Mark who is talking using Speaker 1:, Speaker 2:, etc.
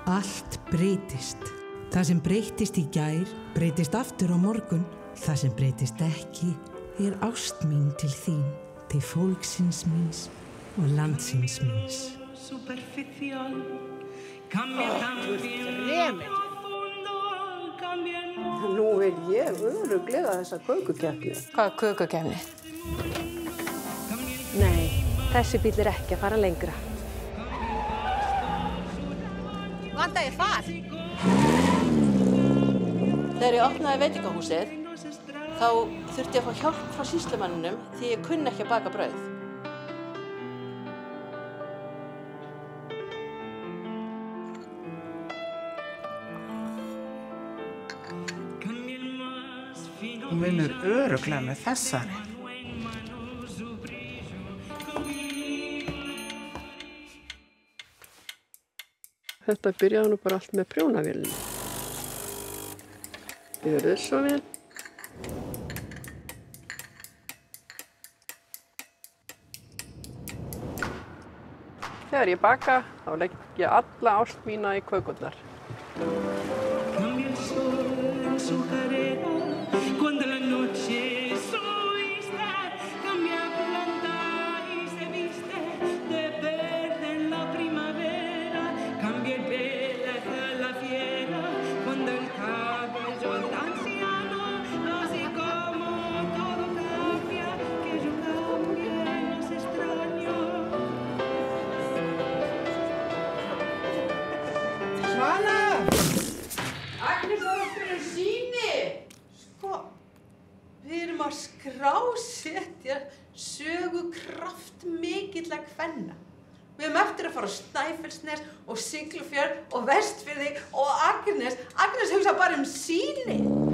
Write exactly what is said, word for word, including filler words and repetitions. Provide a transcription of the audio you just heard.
Speaker 1: Allt breytist. Það sem breytist í gær, breytist aftur á morgun. Það sem breytist ekki er ást mín til þín, til fólksins míns og landsins míns.
Speaker 2: Nú vil ég örugglega þessa kökukeppni.
Speaker 3: Hvaða kökukeppni?
Speaker 2: Nei, þessi bíll er ekki að fara lengra.
Speaker 3: Vantaði far? Þegar ég opnaði veitingahúsið, þá þurfti ég að fá hjálp frá sýslumanninum því ég kunni ekki að baka brauð.
Speaker 4: Hún vinnur örugglega með þessari.
Speaker 2: Þetta byrjaði nú bara allt með prjónavélina. Gjörðu svo vel. Þegar ég baka, þá legg ég alla ást mína í kökurnar.
Speaker 3: Við erum að skrásetja sögu kraftmikilla kvenna. Við erum eftir að fara á Snæfellsnes og Siglufjörð og Vestfirði og Akranes. Akranes hugsa bara um síni.